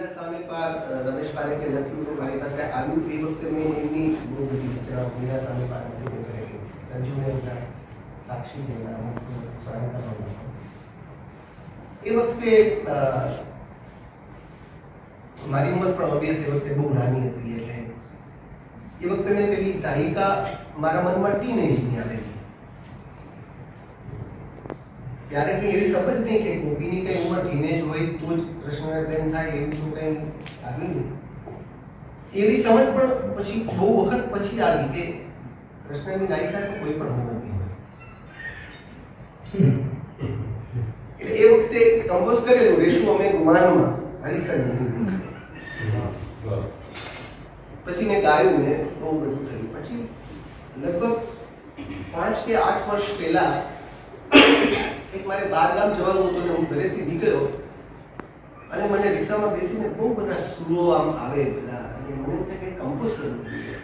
મીરા સામે પાર રમેશ પારેખે લખ્યું તો મારી પાસે આવ્યું એ વખતે મેં એમની બહુ બધી રચનાઓ મીરા સામે પાર સંજુને સાક્ષી છે એ વખતે મારી ઉંમર પણ ઓબ્વિયસ એ વખતે બહુ નાની હતી એટલે એ વખતે મેં પેલી ગાયિકા મારા મનમાં ટીનેજની આવેલી ત્યારે કે એવી સમજ નહીં કે ગોપીની કઈ ઉંમર ટીનેજ હોય તો જ કૃષ્ણને પ્રેમ થાય એવું તો કઈ આવ્યું નહીં એવી સમજ પણ પછી બહુ વખત પછી આવી કે કૃષ્ણની ગાયિકા તો કોઈ પણ ઉંમરની હોય એટલે એ વખતે કમ્પોઝ કરેલું રેશુ અમે ગુમાનમાં હરિસરની પછી મેં ગાયું ને બહુ બધું થયું પછી લગભગ 5 કે 8 વર્ષ પહેલા એક મારે બહાર ગામ જવાનું હતું ને હું ઘરેથી નીકળ્યો અને મને રિક્ષામાં બેસીને બહુ બધા સુરો આમ આવે બધા અને મને એમ થાય કે કમ્પોઝ કરવું જોઈએ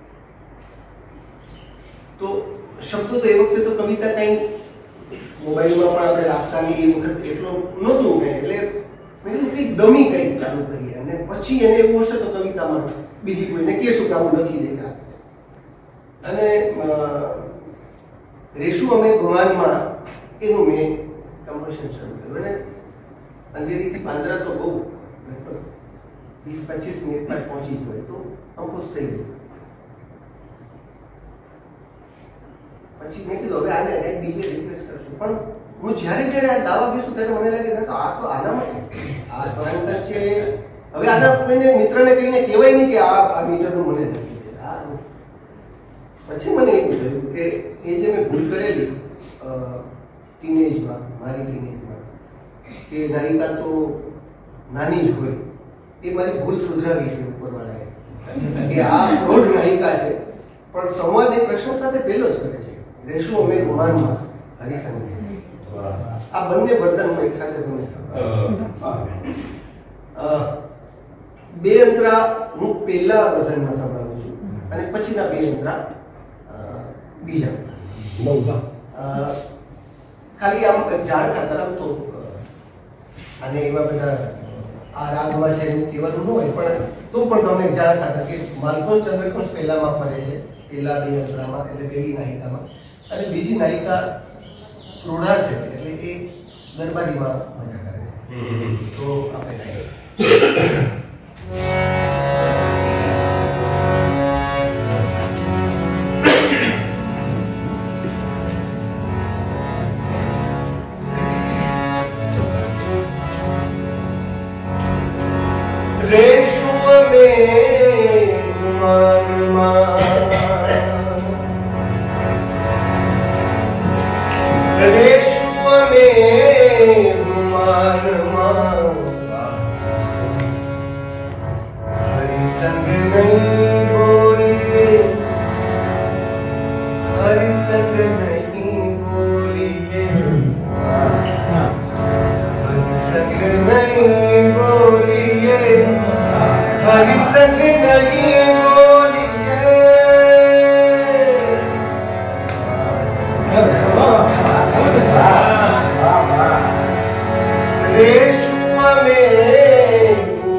તો શબ્દો તો એ વખતે તો કવિતા કંઈ મોબાઈલમાં પણ આપણે રાખતા નહીં એ વખત એટલો નહોતું મેં એટલે મેં કીધું કંઈક ડમી કંઈક ચાલુ કરીએ અને પછી એને એવું હશે તો કવિતામાં બીજી કોઈને કહેશું કે આવું લખી દેતા અને રેશુ અમે ગુમાનમાં એનું મેં કમ્પોઝિશન શરૂ કર્યું અને અંધેરીથી પાંદરા તો બહુ લગભગ 20-25 મિનિટમાં પહોંચી ગયો તો કમ્પોઝ થઈ ગયું પછી મેં કીધું હવે આને એક બીજે રિપ્લેસ કરશું પણ હું જ્યારે આ દાવા બેસું ત્યારે મને લાગે ના તો આ તો આનામાં આ સ્વરાંકન છે હવે આના કોઈને મિત્રને કહીને કહેવાય નહીં કે આ મીટરનું મને લખી દે પછી મને એવું થયું કે એ જે મેં ભૂલ કરેલી ટીનેજમાં મારી ટીનેજમાં કે નાયિકા તો નાની જ હોય એ મારી ભૂલ સુધરાવી છે ઉપરવાળાએ કે આ પ્રૌઢ નાયિકા છે પણ સંવાદ એ કૃષ્ણ સાથે પહેલો જ કરે છે રેશુ અમે ગુમાનમાં હરિસન આ બંને વર્તનમાં એક સાથે બને બે અંતરા હું પહેલા વચનમાં સંભળાવું છું અને પછીના બે અંતરા બીજા ખાલી આમ જાણ ખાતર આમ તો અને એવા બધા આ રાગમાં છે એવું કહેવાનું ન હોય પણ તો પણ તમને જાણ ખાતર કે માલકોન ચંદ્રકોશ પહેલામાં ફરે છે પહેલા બે અંતરામાં એટલે પહેલી નાયિકામાં અને બીજી નાયિકા ક્રોડા છે એટલે એ દરબારીમાં મજા કરે છે તો આપણે रेशु में गुमानमा रेशु में गुमानमा हरि संग नहीं बोलिए हरि संग नहीं बोलिए हरि संग नहीं बोलिए हरि संग नहीं बोलिए रेशु में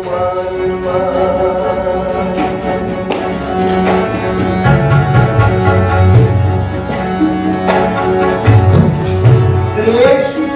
रेशु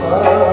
માં